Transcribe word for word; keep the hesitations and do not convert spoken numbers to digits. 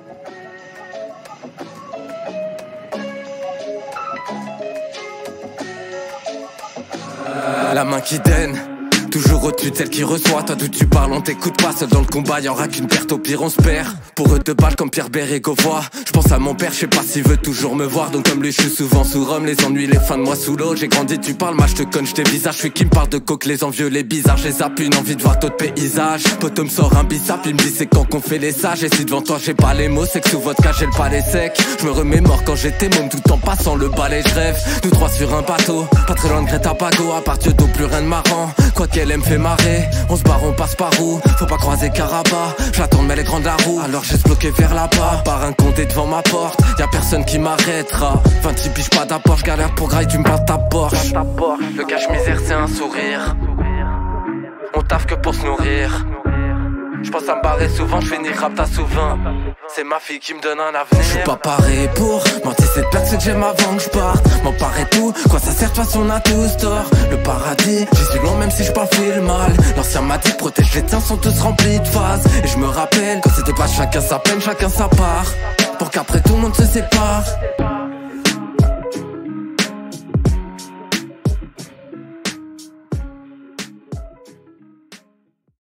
La main qui donne, toujours au-dessus de celle qui reçoit. Toi d'où tu parles, on t'écoute pas. Seul dans le combat, y'aura qu'une perte, au pire on se perd. Pour eux deux balles comme Pierre Bérégovoy. J'pense à mon père, j'sais pas s'il veut toujours me voir. Donc comme lui j'suis souvent sous rhum, les ennuis, les fins de mois sous l'eau. J'ai grandi, tu parles, moi j'te conne, j't'ai visage. J'suis qui me parle de coke, les envieux, les bizarres. J'ai zappé une envie de voir d'autres paysages. Poto me sort un bissap, il me dit c'est quand qu'on fait les sages. Et si devant toi j'ai pas les mots, c'est que sous votre cas j'ai le palais sec. J'me remémore quand j'étais môme, tout en passant le balai, j'rêve. Nous trois sur un bateau, pas très loin de Greta Pago. À part Dieudo, plus rien de marrant. Quoi qu'elle aime fait marrer, on se barre, on passe par où? Faut pas croiser Caraba, j'attends mais elle est grande la roue. Alors j'ai bloqué vers là-bas, par un condé devant ma porte. Y'a personne qui m'arrêtera. vingt-six piges pas d'apport, j'galère pour graille, tu me parles ta Porsche. Le cache-misère c'est un sourire. On taffe que pour se nourrir. J'pense à me barrer souvent, j'finis rapta souvent. C'est ma fille qui me donne un avenir. J'suis pas paré pour mentir, cette plaque c'est que j'aime avant que j'parte. M'emparer tout, quoi ça sert de toute façon on a tous tort. Le paradis, j'y suis loin même si j'parle le mal. L'ancien m'a dit protège, les tiens sont tous remplis de phases. Et je me rappelle quand c'était pas chacun sa peine, chacun sa part. Pour qu'après tout le monde se sépare.